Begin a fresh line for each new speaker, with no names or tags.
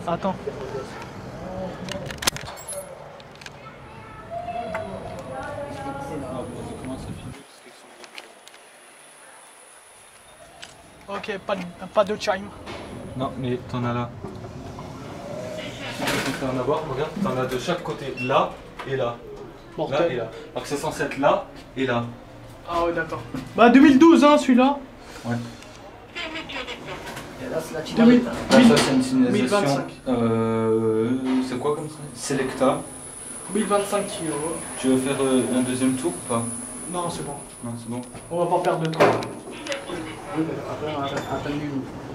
Attends. Ok, pas de chime.
Non, mais t'en as là. Si tu en avoir, regarde, t'en as de chaque côté, là et là.
Mortel.
Là et là. Alors que c'est censé être là et là.
Ah ouais, d'accord. Bah 2012, hein, celui-là.
Ouais.
Et là, c'est la
2000.
Là, ça, c'est une signalisation.
1025.
C'est quoi comme ça? Selecta.
1025 kilos.
Tu veux faire un deuxième tour ou pas?
Non, c'est bon.
Non, c'est bon.
On va pas perdre de temps.
Oui, après, on a attendu.